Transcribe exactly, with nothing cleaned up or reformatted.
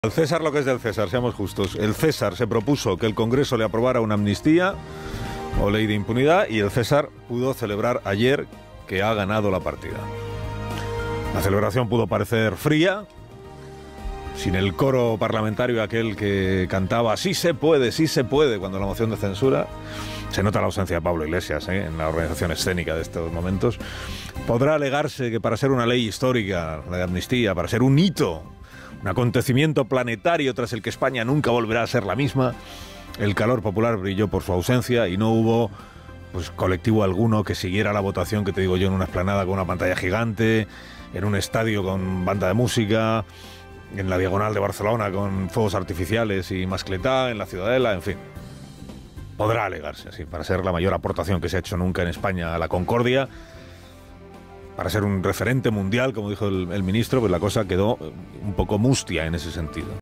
Al César lo que es del César, seamos justos. El César se propuso que el Congreso le aprobara una amnistía o ley de impunidad y el César pudo celebrar ayer que ha ganado la partida. La celebración pudo parecer fría, sin el coro parlamentario aquel que cantaba sí se puede, sí se puede cuando la moción de censura. Se nota la ausencia de Pablo Iglesias ¿eh? en la organización escénica de estos momentos. Podrá alegarse que para ser una ley histórica, la de amnistía, para ser un hito, un acontecimiento planetario tras el que España nunca volverá a ser la misma, el calor popular brilló por su ausencia y no hubo pues, colectivo alguno que siguiera la votación, que te digo yo, en una explanada con una pantalla gigante, en un estadio con banda de música, en la Diagonal de Barcelona con fuegos artificiales y mascletá, en la Ciudadela, en fin. Podrá alegarse así, para ser la mayor aportación que se ha hecho nunca en España a la concordia, para ser un referente mundial, como dijo el, el ministro, pues la cosa quedó un poco mustia en ese sentido.